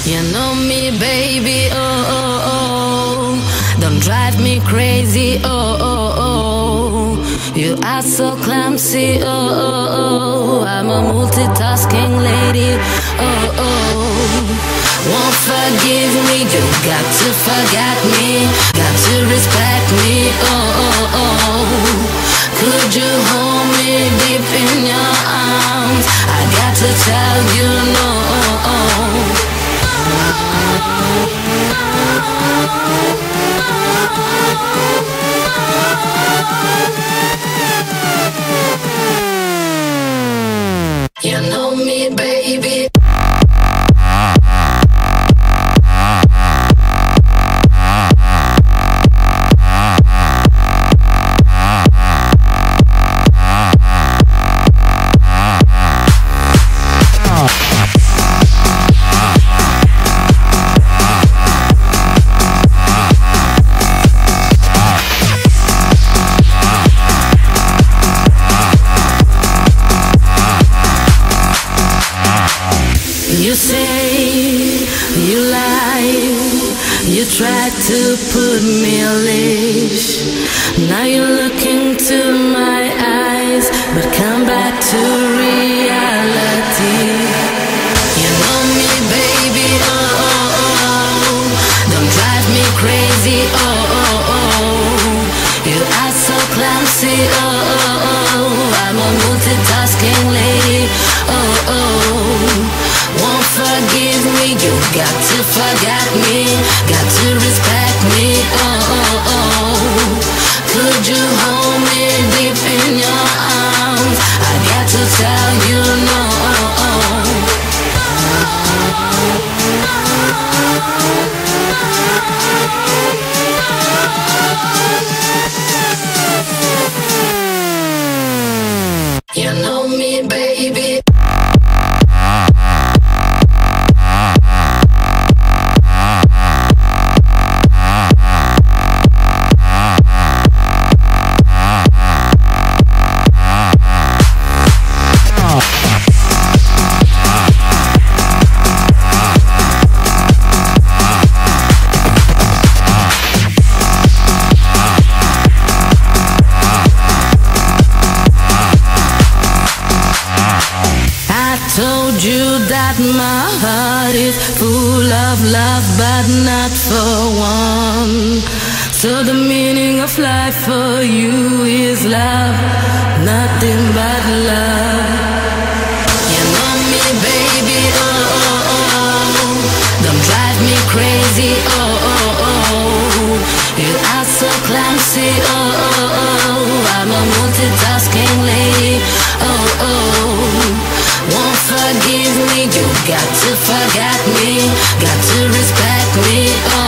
You know me, baby, oh, oh, oh. Don't drive me crazy, oh, oh, oh. You are so clumsy, oh, oh, oh. I'm a multitasking lady, oh, oh. Won't forgive me, you got to forget me. Got to respect me, oh, oh, oh. Could you hold me deep in your arms? I got to tell you no. You know me, baby. You say you lie, you tried to put me on leash. Now you look into my eyes, but come back to reality. You know me, baby, oh, oh, oh. Don't drive me crazy, oh, oh, oh. You are so clumsy, oh, oh, oh. I'm a multitasking lady, oh, oh. Won't forgive me, you got to forget me. Got to respect me, oh, oh, oh. Could you hold me deep in your arms? I got to tell you no. You know me, baby. Told you that my heart is full of love, but not for one. So the meaning of life for you is love, nothing but love. You know me, baby, oh, oh, oh. Don't drive me crazy, oh, oh, oh. You are so clumsy, oh, oh, oh. I'm a multitasking lady, oh, oh. Won't forgive me, you got to forget me. Got to respect me, oh.